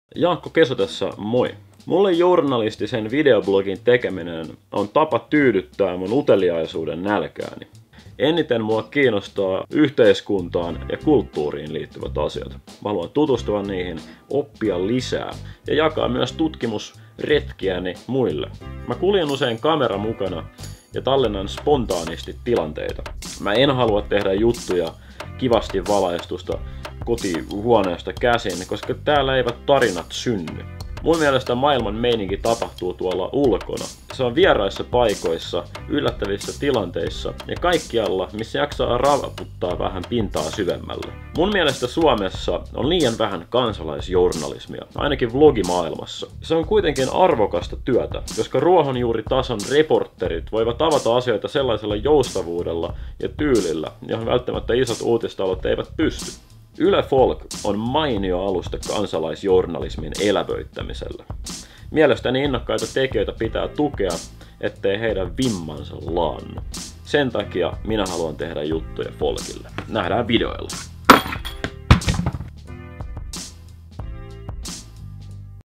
Jaakko Keso tässä, moi! Mulle journalistisen videoblogin tekeminen on tapa tyydyttää mun uteliaisuuden nälkääni. Eniten mua kiinnostaa yhteiskuntaan ja kulttuuriin liittyvät asiat. Mä haluan tutustua niihin, oppia lisää ja jakaa myös tutkimusretkiäni muille. Mä kuljen usein kamera mukana ja tallennan spontaanisti tilanteita. Mä en halua tehdä juttuja kivasti valaistusta kotihuoneesta käsin, koska täällä eivät tarinat synny. Mun mielestä maailman meininki tapahtuu tuolla ulkona. Se on vieraissa paikoissa, yllättävissä tilanteissa ja kaikkialla, missä jaksaa ravaputtaa vähän pintaa syvemmälle. Mun mielestä Suomessa on liian vähän kansalaisjournalismia, ainakin vlogimaailmassa. Se on kuitenkin arvokasta työtä, koska ruohonjuuritason reporterit voivat avata asioita sellaisella joustavuudella ja tyylillä, johon välttämättä isot uutistalot eivät pysty. Yle Folk on mainio alusta kansalaisjournalismin elävöittämiselle. Mielestäni innokkaita tekijöitä pitää tukea, ettei heidän vimmansa laannu. Sen takia minä haluan tehdä juttuja Folkille. Nähdään videoilla.